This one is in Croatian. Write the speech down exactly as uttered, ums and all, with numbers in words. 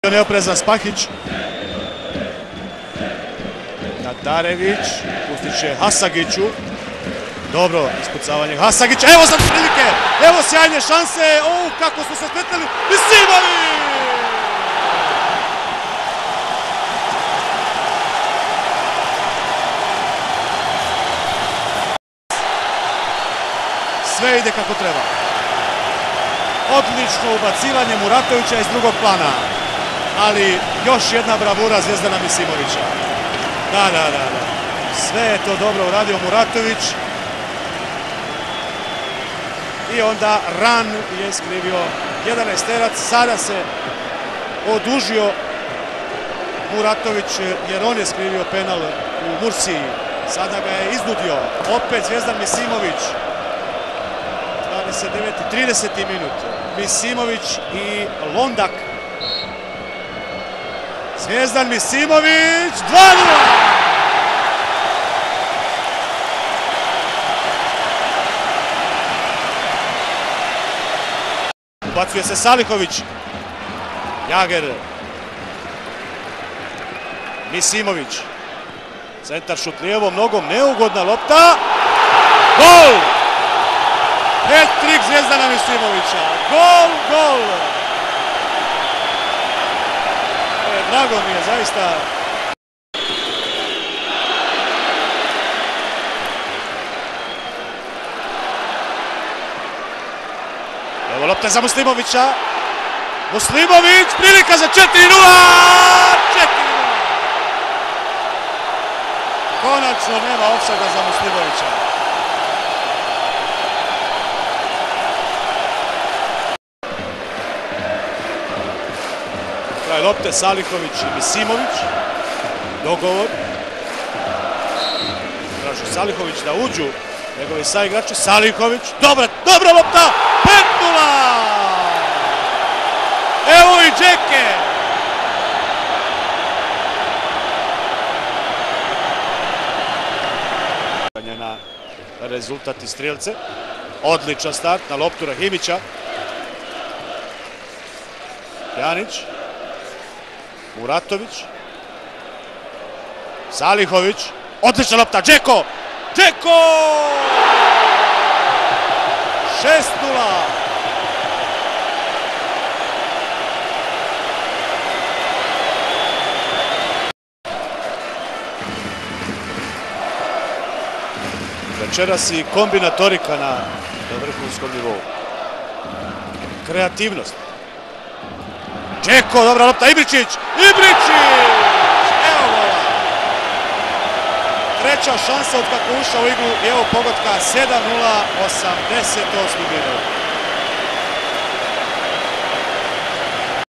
Neoprezan Spahić. Tatarević pustit će Hasagiću. Dobro ispucavanje Hasagića. Evo sad prilike. Evo sjajne šanse. O, kako su se spletali. Misimović! Sve ide kako treba. Odlično ubacivanje Muratovića iz drugog plana. Ali još jedna bravura Zvezdana Misimovića. Da, da, da, da. Sve je to dobro uradio Muratović. I onda Ran je skrivio jedanaesterac. Sada se odužio Muratović jer on je skrivio penal u Mursiji. Sada ga je iznudio. Opet Zvezdan Misimović. dvadeset deveti trideseti minut. Misimović i Londak. Zvezdan Misimović, dva nula! Ubacuje se Salihović. Jager. Misimović. Centar šut lijevom nogom, neugodna lopta. Gol! Hat-trik Zvezdana Misimovića. Gol, gol! Drago mi je, zaista. Evo lopta za Muslimovića. Muslimović, prilika za četiri nula! četiri nula! Konačno nema ofsajda za Muslimovića. Kraj lopte, Salihović i Misimović. Dogovor. Traži Salihović da uđu njegovi saigrači. Salihović. Dobra, dobra lopta. pet nula! Evo i Džeke. Na rezultat i strelce. Odličan start na loptu Rahimića. Pjanić. Muratović. Salihović. Odlična lopta. Džeko. Džeko! šest nula. Večeras i kombinatorika na vrhunskom nivou. Kreativnost. Džeko, dobra lopta, Ibričić! Ibričić! Evo gola! Treća šansa od kako ušao u igru i evo pogotka sedam nula, osamdeset osmi minut.